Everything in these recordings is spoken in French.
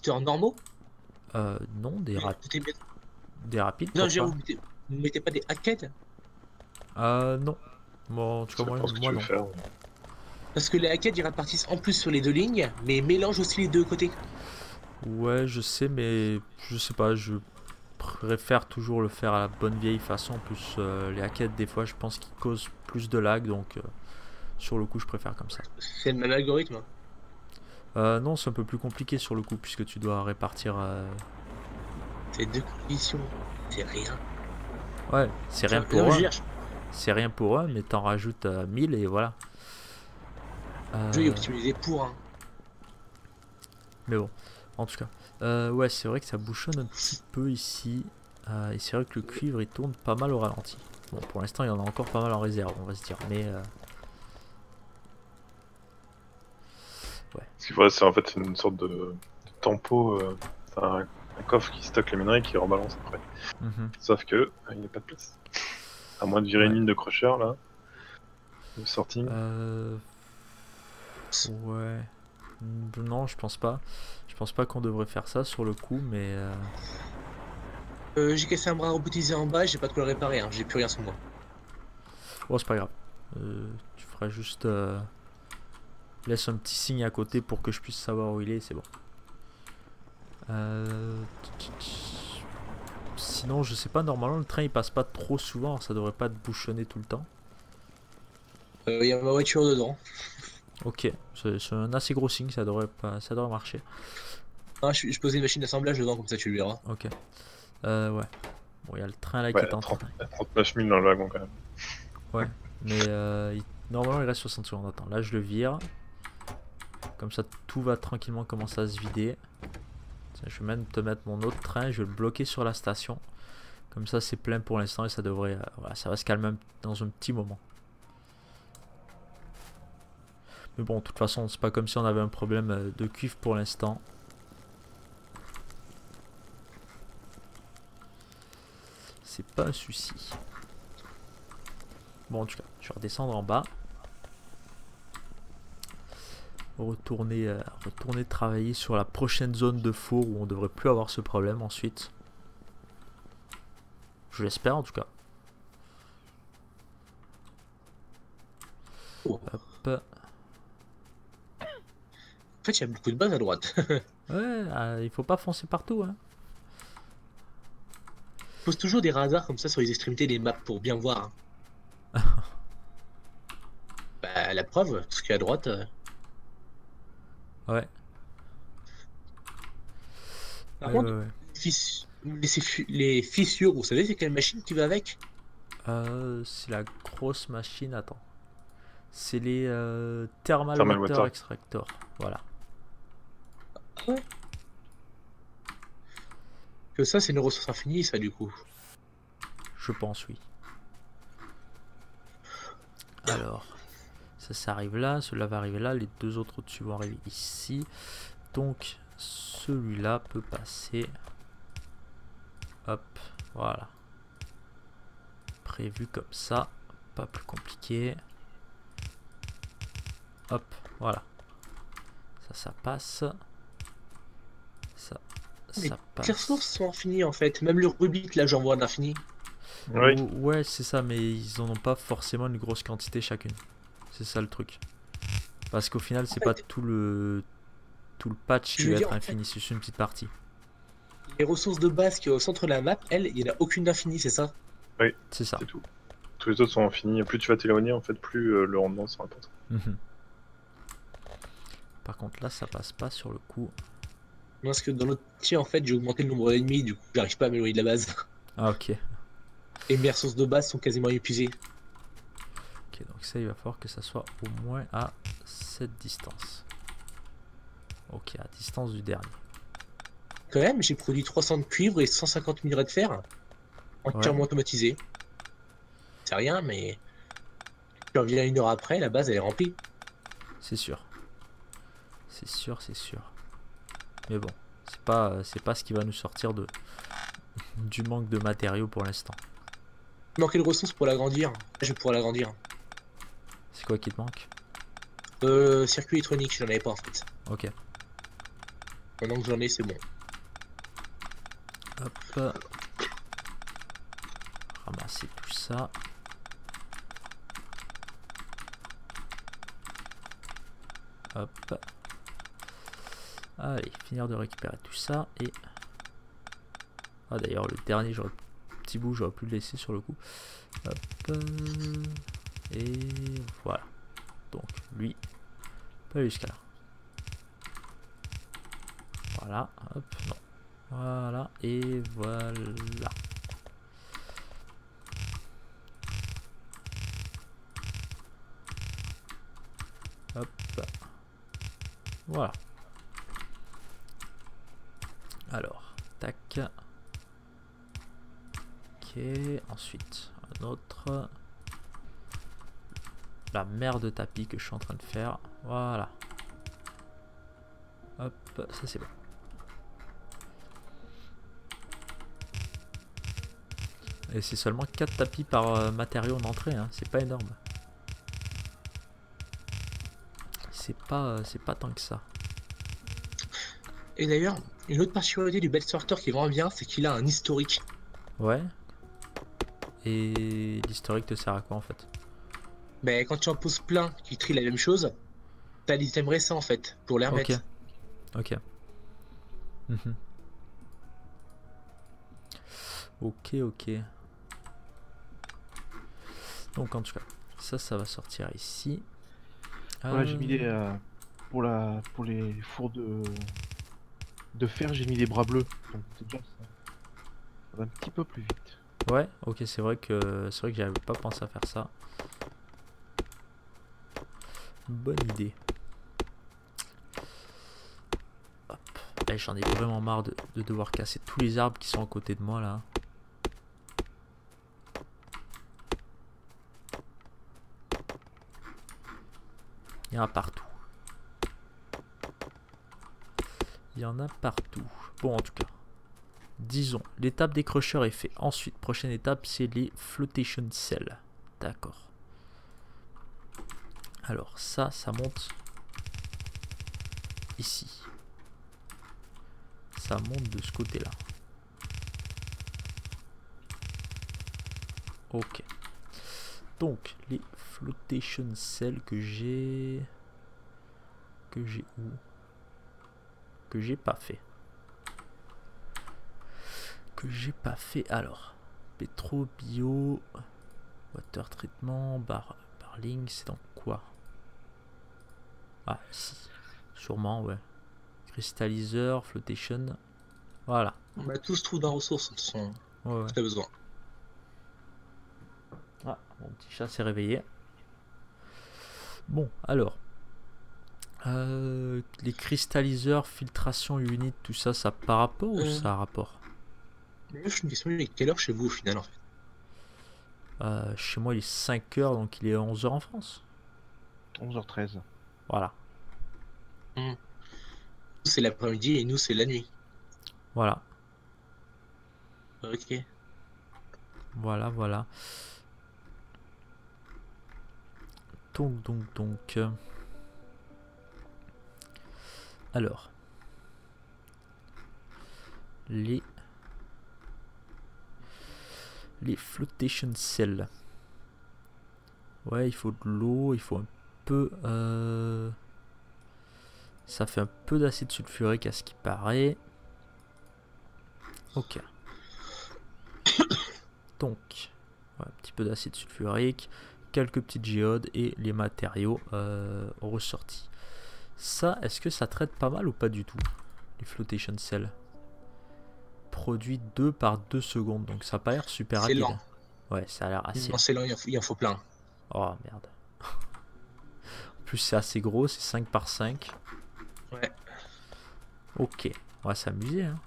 booster normaux? Non, Tout est bien. des rapides, Non, pourquoi? vous mettez pas des hackets? Non. Bon, en tout cas, Ça dépend ce que moi tu veux non. faire. Parce que les hackets ils répartissent en plus sur les deux lignes, mais mélangent aussi les deux côtés. Ouais, je sais, mais je sais pas, je préfère toujours le faire à la bonne vieille façon. En plus, les hackets, des fois, je pense qu'ils causent plus de lag, donc sur le coup, je préfère comme ça. C'est le même algorithme. Non, c'est un peu plus compliqué sur le coup, puisque tu dois répartir. C'est deux conditions. C'est rien. Ouais, c'est rien Non, pour je veux eux. dire, C'est rien pour eux, mais t'en rajoutes 1000 et voilà. le jeu est optimisé pour un. Mais bon, en tout cas. Ouais, c'est vrai que ça bouchonne un petit peu ici. Et c'est vrai que le cuivre il tourne pas mal au ralenti. Bon, pour l'instant, il y en a encore pas mal en réserve, on va se dire. Mais ouais. Ce qu'il faudrait, c'est en fait une sorte de tempo, un coffre qui stocke les minerais et qui rebalance après. Sauf que il n'y a pas de place. À moins de virer une ligne de crusher là, de sorting. Ouais. Non, je pense pas. Je pense pas qu'on devrait faire ça sur le coup, mais. J'ai cassé un bras robotisé en bas, j'ai pas de quoi le réparer, hein. J'ai plus rien sur moi. Bon, c'est pas grave. Tu feras juste. Laisse un petit signe à côté pour que je puisse savoir où il est, c'est bon. Sinon, je sais pas, normalement le train il passe pas trop souvent, alors ça devrait pas te bouchonner tout le temps. Il y a ma voiture dedans. Ok, c'est un assez gros signe, ça devrait marcher. Ah, je posais une machine d'assemblage dedans, comme ça tu le verras. Ok. Ouais. Bon, il y a le train là qui Ouais, est en train. 39 000 dans le wagon quand même. Ouais, mais normalement il reste 60 secondes. Attends, là je le vire. Comme ça tout va tranquillement commencer à se vider. Tiens, je vais même te mettre mon autre train, je vais le bloquer sur la station. Comme ça c'est plein pour l'instant et ça devrait... voilà, ça va se calmer dans un petit moment. Mais bon, de toute façon, c'est pas comme si on avait un problème de cuivre pour l'instant. C'est pas un souci. Bon, en tout cas, je vais redescendre en bas. Retourner travailler sur la prochaine zone de four où on devrait plus avoir ce problème ensuite. Je l'espère en tout cas. Oh. Hop. En fait, il y a beaucoup de bases à droite. Ouais, il faut pas foncer partout. Hein. Pose toujours des radars comme ça sur les extrémités des maps pour bien voir. Bah, la preuve, tout ce qui est à droite. Ouais. Par contre, ouais. les fissures, vous savez, c'est quelle machine qui va avec? C'est la grosse machine. Attends. C'est les Thermal Water Extractor. Voilà. Ouais. Que ça, c'est une ressource infinie, ça, du coup. Je pense, oui. Alors, ça arrive là, celui-là va arriver là, les deux autres au-dessus vont arriver ici. Donc, celui-là peut passer. Hop, voilà. Prévu comme ça, pas plus compliqué. Hop, voilà. Ça passe. Ça passe. Les ressources sont infinies, en fait. Même le rubik, là, j'en vois d'infini. Oui. Ouais, c'est ça, mais ils en ont pas forcément une grosse quantité chacune. C'est ça le truc. Parce qu'au final, c'est pas tout le patch qui va être infini, c'est juste une petite partie. Les ressources de base qui est au centre de la map, elles, il n'y en a aucune d'infini, c'est ça? Oui, c'est ça. C'est tout. Tous les autres sont infinis. Plus tu vas t'éloigner, en fait, plus le rendement sera important. Par contre, là, ça passe pas sur le coup. Non, parce que dans l'autre tir, en fait, j'ai augmenté le nombre d'ennemis, du coup, j'arrive pas à m'éloigner de la base. Ah, ok. Et mes ressources de base sont quasiment épuisées. Ok, donc ça, il va falloir que ça soit au moins à cette distance. Ok, à distance du dernier. Quand même, j'ai produit 300 de cuivre et 150 minerais de fer, entièrement automatisé. C'est rien, mais tu reviens une heure après, la base elle est remplie. C'est sûr. C'est sûr. Mais bon, c'est pas ce qui va nous sortir du manque de matériaux pour l'instant. Il manquait de ressources pour l'agrandir. Je vais pouvoir l'agrandir. C'est quoi qui te manque? Circuit électronique, j'en avais pas en fait. Ok. Maintenant que j'en ai, c'est bon. Hop. Ramasser tout ça. Hop. Allez, finir de récupérer tout ça. Et... Ah d'ailleurs, le dernier petit bout, j'aurais pu le laisser sur le coup. Hop. Et voilà. Donc, lui, pas jusqu'à là. Voilà. Hop, non. Voilà. Et voilà. Hop. Voilà. Alors, tac. Ok, ensuite, un autre. La merde de tapis que je suis en train de faire. Voilà. Hop, ça c'est bon. Et c'est seulement 4 tapis par matériau en entrée, hein. C'est pas énorme. C'est pas tant que ça. Et d'ailleurs, une autre particularité du Belt Sorter qui est vraiment bien, c'est qu'il a un historique. Ouais. Et l'historique te sert à quoi en fait? Mais quand tu en poses plein qui trient la même chose, t'as des items récents en fait, pour les remettre. Ok. Mhm. Ok. Donc en tout cas, ça va sortir ici. Voilà, j'ai mis des pour les fours de fer, j'ai mis des bras bleus. Donc déjà ça va un petit peu plus vite. Ouais, ok, c'est vrai que j'avais pas pensé à faire ça. Bonne idée. Hop. Eh, j'en ai vraiment marre de devoir casser tous les arbres qui sont à côté de moi là. Il y en a partout. Il y en a partout. Bon, en tout cas, disons, l'étape décrocheur est faite. Ensuite, prochaine étape, c'est les flotation cells. D'accord. Alors, ça monte ici. Ça monte de ce côté-là. Ok. Donc, les flotation cells que j'ai... où? Que j'ai pas fait. Alors, pétro, bio, water treatment, barling, c'est dans quoi? Ah, ici. Sûrement, ouais. Cristalliseur, flotation. Voilà. Bah, tout se trouve dans ressources, de toute façon, Ouais. si t'as besoin. Ah, mon petit chat s'est réveillé. Bon, alors. Les cristalliseurs, filtration unit, tout ça, ça par rapport ou ça a rapport? Moi, je suis une question, il est quelle heure chez vous au final en fait? Chez moi, il est 5 heures, donc il est 11 heures en France. 11h13. Voilà. Nous, c'est l'après-midi et nous, c'est la nuit. Voilà. Ok. Voilà. Donc. Alors. Les flotation cells. Ouais, il faut de l'eau, il faut un peu... Ça fait un peu d'acide sulfurique à ce qui paraît. Ok. Donc, ouais, un petit peu d'acide sulfurique, quelques petites géodes et les matériaux ressortis. Ça, est-ce que ça traite pas mal ou pas du tout? Les flotation cells. Produit 2 par 2 secondes, donc ça n'a pas l'air super rapide. Lent. Ouais, ça a l'air assez Non, c'est lent, il en faut plein. Oh merde. En plus c'est assez gros, c'est 5 par 5. Ouais. Ok, on va s'amuser hein.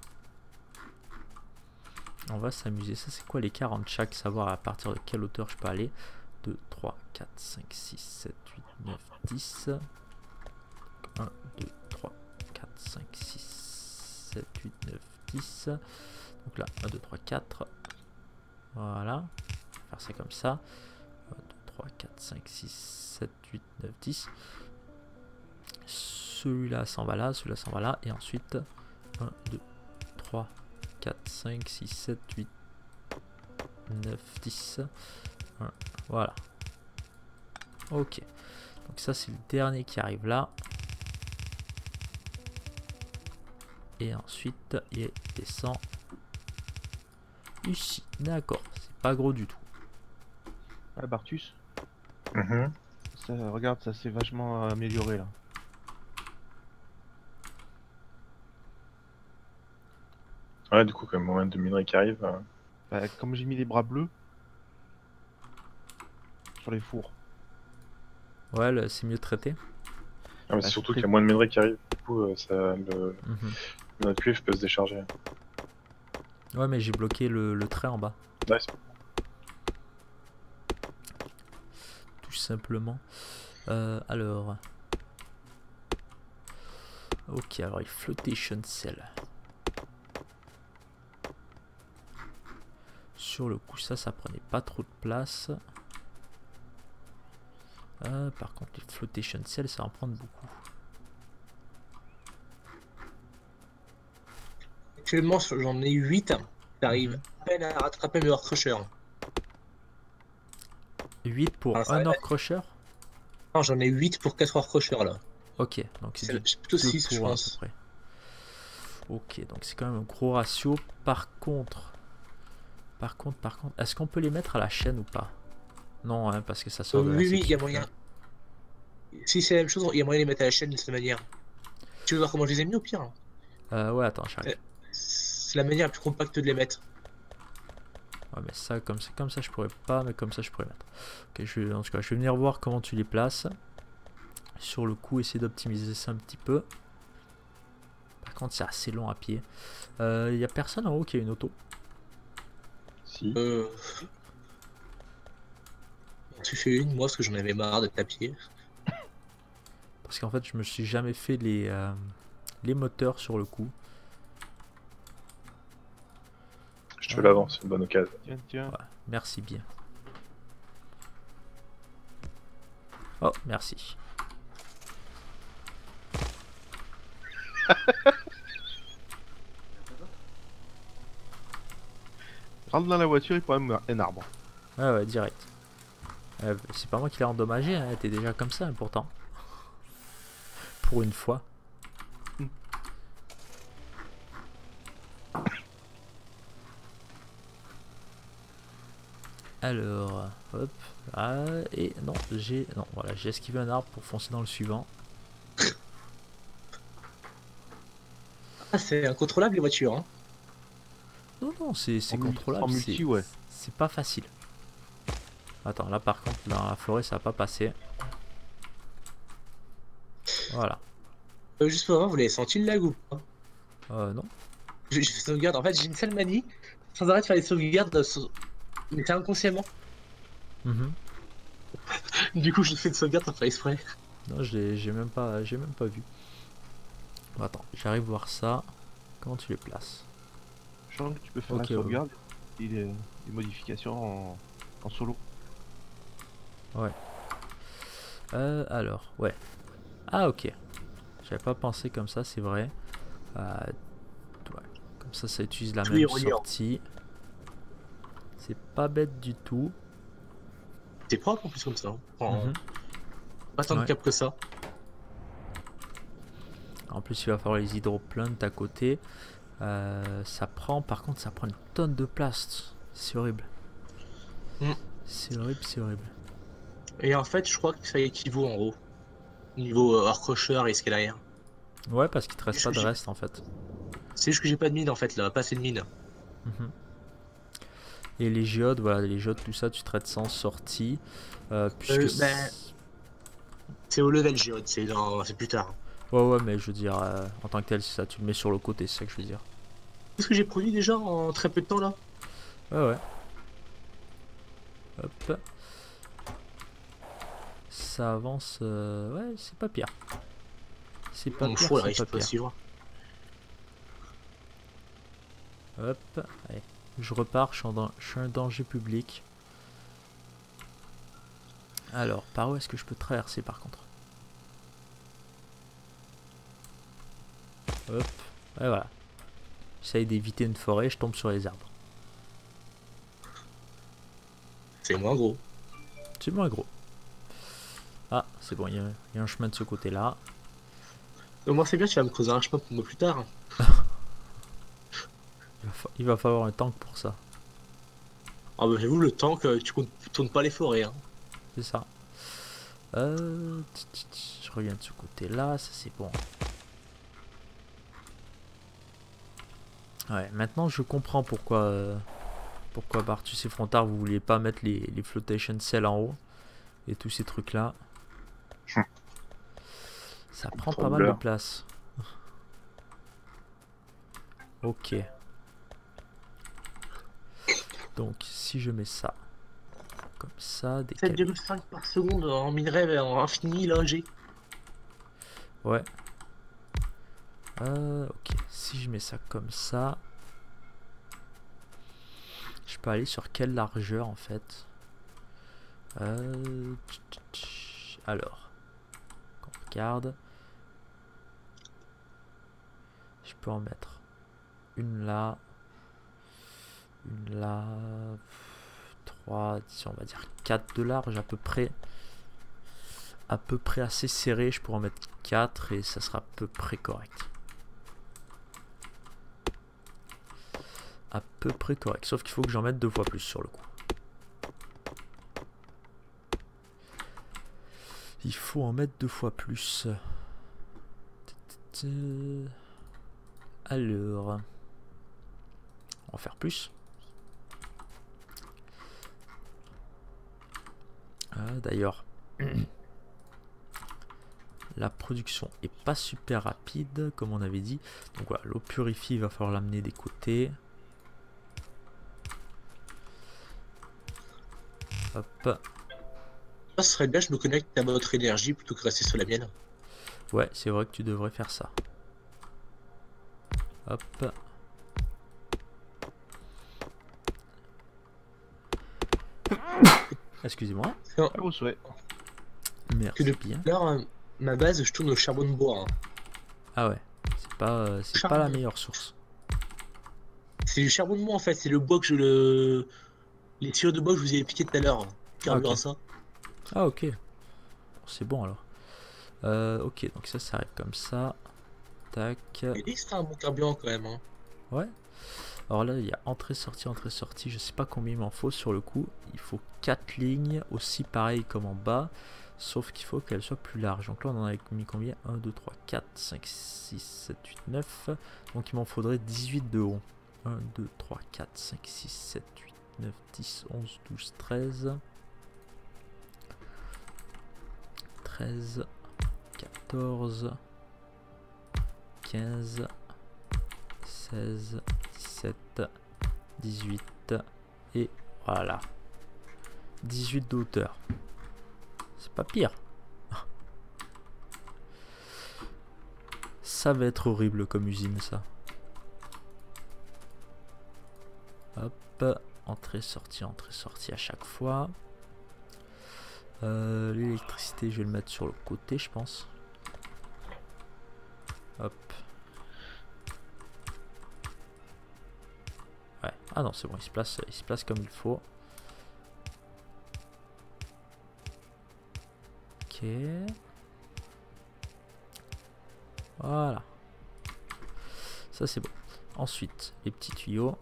On va s'amuser. Ça c'est quoi l'écart entre chaque? Savoir à partir de quelle hauteur je peux aller. 2, 3, 4, 5, 6, 7, 8, 9, 10. 1, 2, 3, 4, 5, 6, 7, 8, 9, 10. Donc là, 1, 2, 3, 4. Voilà. On va faire ça comme ça. 1, 2, 3, 4, 5, 6, 7, 8, 9, 10. Celui-là s'en va là, celui-là s'en va là. Et ensuite, 1, 2, 3, 4, 5, 6, 7, 8, 9, 10. 1, voilà. Ok. Donc ça c'est le dernier qui arrive là. Et ensuite il descend ici. D'accord. C'est pas gros du tout. Ah, Bartus, Mhm. ça, regarde, ça s'est vachement amélioré là. Ouais, du coup, quand même, moyen de minerai qui arrive. Bah, comme j'ai mis les bras bleus sur les fours. Ouais, c'est mieux traité. Ah, mais Bah, c'est surtout c'est qu'il y a moins de minerai qui arrive. Du coup, Mhm. notre cuivre peut se décharger. Ouais, mais j'ai bloqué le trait en bas. Nice. Tout simplement. Alors. Ok, alors il flotation cell. Sur le coup, ça prenait pas trop de place. Par contre, les flotation cells, ça va en prendre beaucoup. Actuellement, j'en ai 8. J'arrive Mhm. à peine à rattraper mes Ore Crusher. 8 pour Ah, ça un va. Ore Crusher. Non, j'en ai 8 pour 4 Ore Crusher là. Ok, donc c'est du C'est plutôt 2 6, je pour 1 à peu pense. près. Ok, donc c'est quand même un gros ratio. Par contre, est-ce qu'on peut les mettre à la chaîne ou pas? Non, hein, parce que ça sort de la Oui, il y a section. moyen. Si c'est la même chose, il y a moyen de les mettre à la chaîne de cette manière. Tu veux voir comment je les ai mis au pire? Ouais, attends, j'arrive. C'est la manière la plus compacte de les mettre. Ouais, mais ça, comme ça, je pourrais pas, mais comme ça, je pourrais mettre. Ok, en tout cas, je vais venir voir comment tu les places. Sur le coup, essayer d'optimiser ça un petit peu. Par contre, c'est assez long à pied. Il y a personne en haut qui a une auto. Si. Tu fais une, moi, parce que j'en avais marre de taper. Parce qu'en fait, je me suis jamais fait les moteurs sur le coup. Je te l'avance, c'est une bonne occasion. Tiens, tiens. Ouais, merci bien. Oh, merci. Rentre dans la voiture, il prend un arbre. Ouais, direct. C'est pas moi qui l'ai endommagé, hein, t'es déjà comme ça, hein, pourtant. Pour une fois. Alors, hop, et non, voilà, j'ai esquivé un arbre pour foncer dans le suivant. Ah, c'est incontrôlable les voitures. Hein. Non, c'est contrôlable. En multi, ouais. C'est pas facile. Attends, là par contre, dans la forêt, ça va pas passer. Voilà. Juste pour voir, vous l'avez senti le lag ou pas? Non. J'ai fait sauvegarde. En fait, j'ai une seule manie. Sans arrêt de faire des sauvegardes. Mais c'est inconsciemment. Du coup, je fais une sauvegarde sans faire exprès. Non, j'ai même pas vu. Bon, attends, j'arrive à voir ça. Comment tu les places? Je sens que tu peux faire la sauvegarde et des modifications en solo. Ouais. Alors, ouais. Ah, ok. J'avais pas pensé comme ça, c'est vrai. Ouais. Comme ça utilise la même sortie. C'est pas bête du tout. C'est propre en plus comme ça. Hein. Pas tant de cap que ça. En plus, il va falloir les hydroplantes à côté. Ça prend, par contre, ça prend une tonne de place. C'est horrible. C'est horrible, c'est horrible. Et en fait, je crois que ça équivaut en gros. Niveau Ore Crusher et Scalaire. Ouais, parce qu'il te reste pas de reste en fait. C'est juste que j'ai pas de mine en fait là, pas assez de mine. Et les géodes, voilà, les géodes, tout ça, tu traites sans sortie. Puisque c'est au level géode, c'est plus tard. Ouais, mais je veux dire, en tant que tel, c'est ça, tu le mets sur le côté, c'est ça que je veux dire. Qu'est-ce que j'ai produit déjà en très peu de temps là? Ouais. Hop. Ça avance, ouais, c'est pas pire. C'est pas pire, c'est pas pire. Hop, allez. Je repars, je suis un danger public. Alors, par où est-ce que je peux traverser par contre? Hop, et voilà. J'essaye d'éviter une forêt, je tombe sur les arbres. C'est moins gros. C'est moins gros. Ah, c'est bon, il y a un chemin de ce côté-là. Moi c'est bien, tu vas me creuser un chemin pour moi plus tard. Il va falloir un tank pour ça. Ah bah j'avoue, le temps que tu tournes pas les forêts. Hein. C'est ça. Je reviens de ce côté-là, ça c'est bon. Ouais, maintenant je comprends pourquoi Bartus et Frontard vous vouliez pas mettre les flotation cells en haut et tous ces trucs là. Ça prend pas mal de place. Ok. Donc si je mets ça comme ça, 7,5 par seconde en minerai en infini là G. Ouais. Ok, si je mets ça comme ça, je peux aller sur quelle largeur en fait? Alors, on regarde. Je peux en mettre une là, 3, disons, on va dire 4 de large à peu près assez serré. Je pourrais en mettre 4 et ça sera à peu près correct. À peu près correct, sauf qu'il faut que j'en mette 2 fois plus sur le coup. Il faut en mettre 2 fois plus. Alors, on va faire plus. D'ailleurs, la production est pas super rapide comme on avait dit. Donc voilà, l'eau purifiée, il va falloir l'amener des côtés. Hop. Ça serait bien, je me connecte à votre énergie plutôt que rester sur la mienne. Ouais, c'est vrai que tu devrais faire ça. Hop. Excusez-moi. Au souhait. Merci bien. Alors, ma base, je tourne au charbon de bois. Hein. Ah ouais, c'est pas la meilleure source. C'est du charbon de bois en fait, c'est le bois que je le... Les tuyaux de bois que je vous ai piqué tout à l'heure. Carburant ça. Ah ok. C'est bon alors. Ok, donc ça arrive comme ça. Tac. Et c'est un bon carburant quand même. Hein. Ouais. Alors là, il y a entrée-sortie, entrée-sortie. Je sais pas combien il m'en faut sur le coup. Il faut 4 lignes, aussi pareil comme en bas. Sauf qu'il faut qu'elle soit plus large. Donc là, on en a mis combien? 1, 2, 3, 4, 5, 6, 7, 8, 9. Donc il m'en faudrait 18 de haut. 1, 2, 3, 4, 5, 6, 7, 8, 9, 10, 11, 12, 13. 13, 14, 15, 16, 17, 18 et voilà. 18 de hauteur. C'est pas pire. Ça va être horrible comme usine ça. Hop, entrée, sortie à chaque fois. L'électricité, je vais le mettre sur le côté, je pense. Hop. Ouais. Ah non, c'est bon, il se place comme il faut. Ok. Voilà. Ça c'est bon. Ensuite, les petits tuyaux.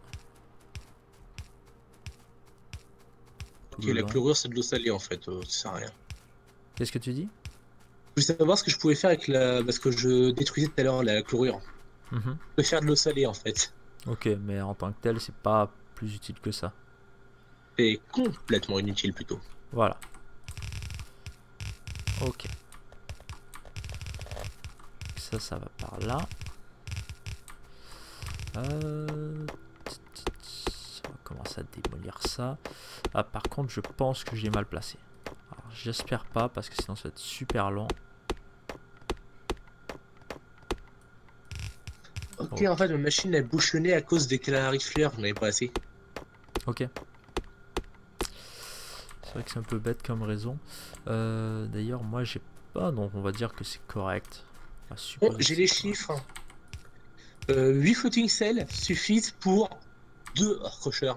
Ok, la chlorure c'est de l'eau salée en fait, ça sert à rien. Qu'est-ce que tu dis? Je voulais savoir ce que je pouvais faire avec la... Parce que je détruisais tout à l'heure la chlorure. Je peux faire de l'eau salée en fait. Ok, mais en tant que tel, c'est pas plus utile que ça. C'est complètement inutile plutôt. Voilà. Ok. Ça va par là. On va commencer à démolir ça. Ah, par contre, je pense que j'ai mal placé. J'espère pas, parce que sinon ça va être super long. Ok, en fait, ma machine est bouchonnée à cause des clarifleurs, j'en avais pas assez. Ok. C'est vrai que c'est un peu bête comme raison. D'ailleurs, moi j'ai pas, donc on va dire que c'est correct. Bon, j'ai les chiffres. 8 floating cells suffisent pour 2 hors-crocheurs.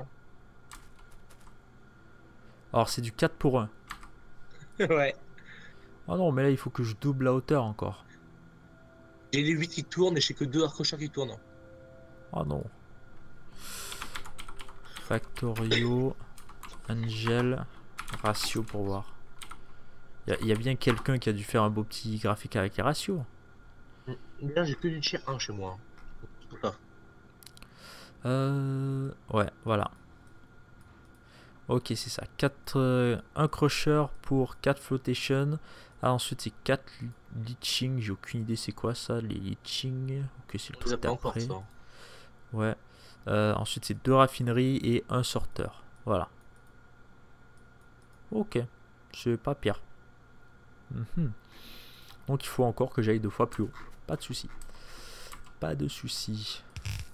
Alors c'est du 4 pour 1. Ouais. Oh non, mais là il faut que je double la hauteur encore. J'ai les 8 qui tournent et j'ai que 2 hors-crocheurs qui tournent. Oh non. Factorio, Angel, ratio pour voir. Il y a bien quelqu'un qui a dû faire un beau petit graphique avec les ratios. Là, j'ai que du tier 1 chez moi. Ouais, voilà. Ok, c'est ça. 1 crusher pour 4 flotation. Ah, ensuite, c'est 4 leaching. J'ai aucune idée c'est quoi ça, les leaching. Ok, c'est le truc d'après. Ouais. Ensuite, c'est 2 raffineries et 1 sorteur. Voilà. Ok. C'est pas pire. Donc, il faut encore que j'aille 2 fois plus haut. Pas de souci. Pas de souci.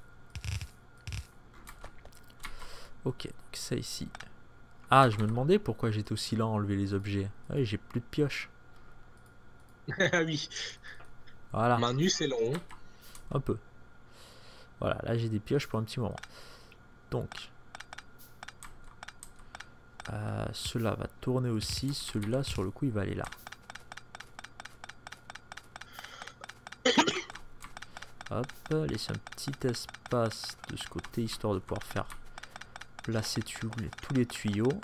Ok, donc ça ici. Ah, je me demandais pourquoi j'étais aussi lent à enlever les objets. Ouais, j'ai plus de pioche. Ah oui. Voilà. Manu, c'est long. Un peu. Voilà, là j'ai des pioches pour un petit moment. Donc, cela va tourner aussi. Celui-là, sur le coup, il va aller là. Hop, laisser un petit espace de ce côté, histoire de pouvoir faire placer tous les tuyaux.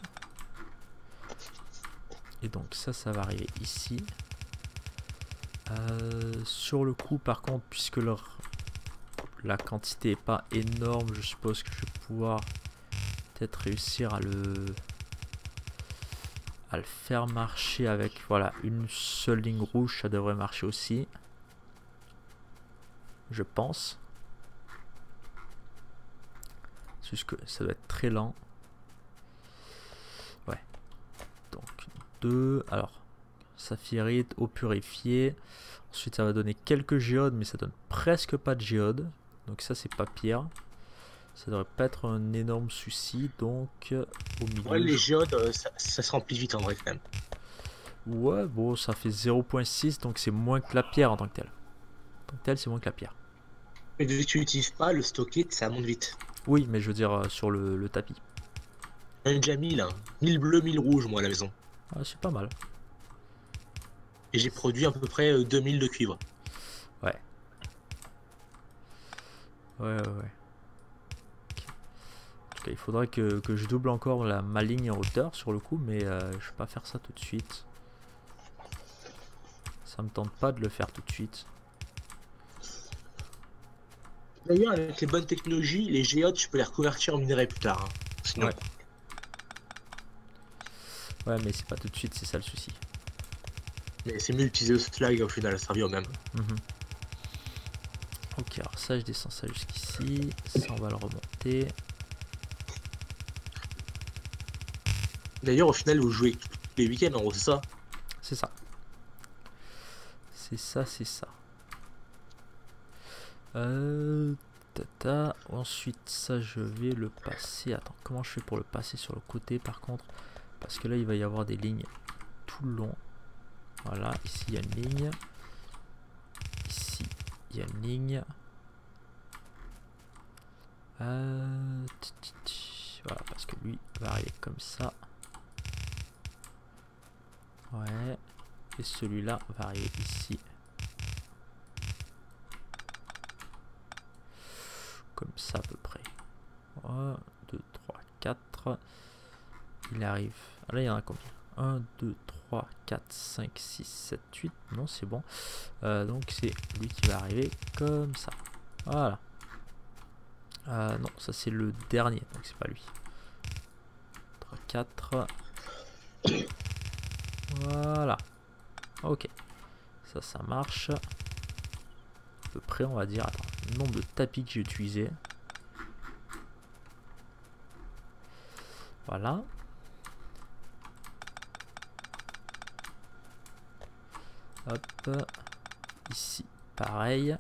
Et donc ça va arriver ici. Sur le coup, par contre, puisque la quantité n'est pas énorme, je suppose que je vais pouvoir peut-être réussir à le faire marcher avec, voilà, une seule ligne rouge. Ça devrait marcher aussi, je pense. C'est juste que ça doit être très lent. Ouais. Donc 2. Alors, saphirite, eau purifiée. Ensuite, ça va donner quelques géodes, mais ça donne presque pas de géodes. Donc ça, c'est pas pire. Ça devrait pas être un énorme souci. Donc, au milieu... Ouais, les géodes, ça se remplit vite en vrai quand même. Ouais, bon, ça fait 0.6, donc c'est moins que la pierre en tant que telle. En tant que telle, c'est moins que la pierre. Mais vu que tu n'utilises pas, le stocker, ça monte vite. Oui, mais je veux dire sur le tapis. J'en ai déjà 1000, hein. 1000 bleus, 1000 rouges, moi, à la maison. Ah, c'est pas mal. Et j'ai produit à peu près 2000 de cuivre. Ouais. Ouais. Okay. En tout cas, il faudrait que je double encore ma ligne en hauteur sur le coup, mais je vais pas faire ça tout de suite. Ça me tente pas de le faire tout de suite. D'ailleurs, avec les bonnes technologies, les géodes, je peux les reconvertir en minerais plus tard. Hein. Sinon... Ouais, mais c'est pas tout de suite, c'est ça le souci. Mais c'est mieux d'utiliser le slag au final, ça revient au même. Ok, alors ça, je descends ça jusqu'ici. Ça, on va le remonter. D'ailleurs, au final, vous jouez tous les week-ends, en gros, c'est ça? C'est ça. C'est ça. Ensuite, ça, je vais le passer. Attends, comment je fais pour le passer sur le côté par contre? Parce que là, il va y avoir des lignes tout le long. Voilà, ici, il y a une ligne. Ici, il y a une ligne. Voilà, parce que lui va arriver comme ça. Ouais. Et celui-là va arriver ici. Comme ça à peu près. 1, 2, 3, 4. Il arrive. Ah, là, il y en a combien? 1, 2, 3, 4, 5, 6, 7, 8. Non, c'est bon. Donc, c'est lui qui va arriver comme ça. Voilà. Non, ça c'est le dernier, donc c'est pas lui. 3, 4. Voilà. Ok. Ça marche. À peu près, on va dire. Attends, le nombre de tapis que j'ai utilisé. Voilà. Hop. Ici, pareil.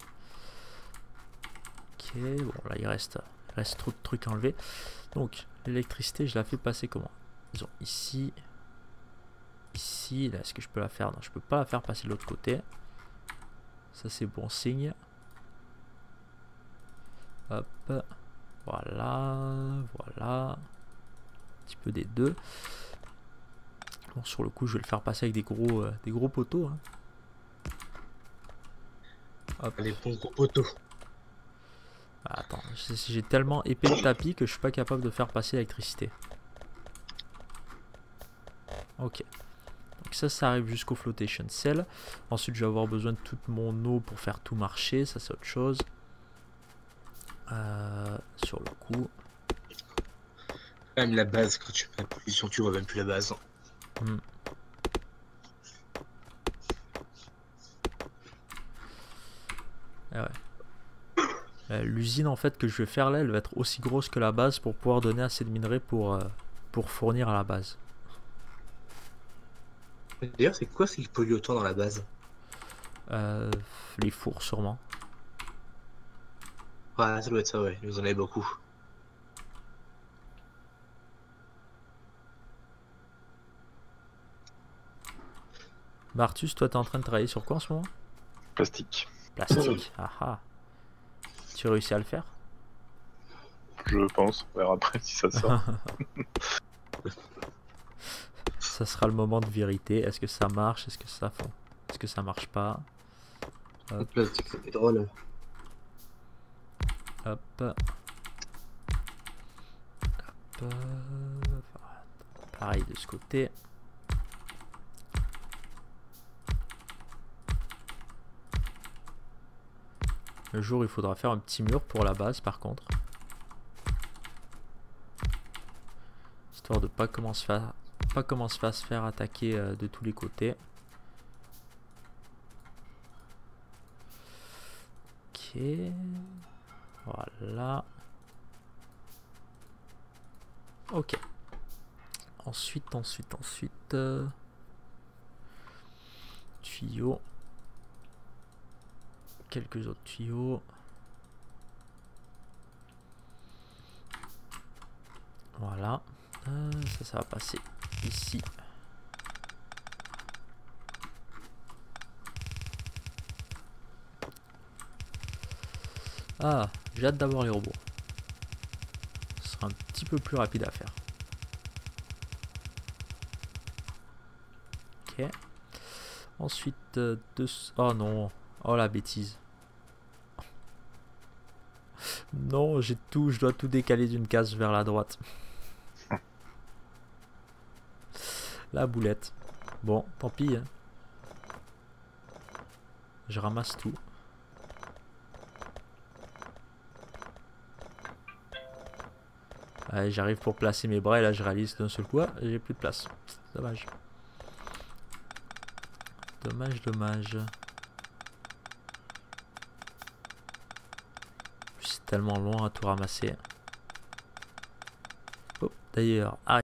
Ok, bon là il reste trop de trucs à enlever. Donc l'électricité, je la fais passer comment? Disons ici. Ici, là, est-ce que je peux la faire? Non, je peux pas la faire passer de l'autre côté. Ça c'est bon signe. Hop. Voilà. Voilà. Un petit peu des deux. Bon, sur le coup, je vais le faire passer avec des gros poteaux. Hein. Hop. Les bons gros poteaux. Ah, attends, j'ai tellement épais le tapis que je suis pas capable de faire passer l'électricité. Ok. Donc ça arrive jusqu'au flotation cell. Ensuite, je vais avoir besoin de toute mon eau pour faire tout marcher. Ça, c'est autre chose. Sur le coup. Même la base, quand tu fais la pollution, tu vois même plus la base. Ah ouais. L'usine en fait que je vais faire là, elle va être aussi grosse que la base pour pouvoir donner assez de minerais pour fournir à la base. D'ailleurs, c'est quoi ce qui pollue autant dans la base? Les fours sûrement. Ouais, ça doit être ça, ouais. Vous en avez beaucoup. Martus, toi t'es en train de travailler sur quoi en ce moment? Plastique. Plastique. Ah ah. Tu réussis à le faire? Je pense. On verra après si ça sort. Ça sera le moment de vérité. Est-ce que ça marche? Est-ce que ça marche pas? Le plastique, ça fait drôle. Hop. Hop. Pareil de ce côté. Le jour, il faudra faire un petit mur pour la base, par contre. Histoire de pas commencer à se faire attaquer de tous les côtés. Ok. Voilà. Ok. Ensuite. Tuyaux. Quelques autres tuyaux. Voilà. Ça va passer ici. Ah, j'ai hâte d'avoir les robots. Ce sera un petit peu plus rapide à faire. Ok. Ensuite, oh non. Oh la bêtise. Non, je dois tout décaler d'une case vers la droite. La boulette. Bon, tant pis. Hein. Je ramasse tout. Allez, j'arrive pour placer mes bras et là je réalise d'un seul coup, j'ai plus de place. Dommage. Dommage. C'est tellement long à tout ramasser. Oh, d'ailleurs,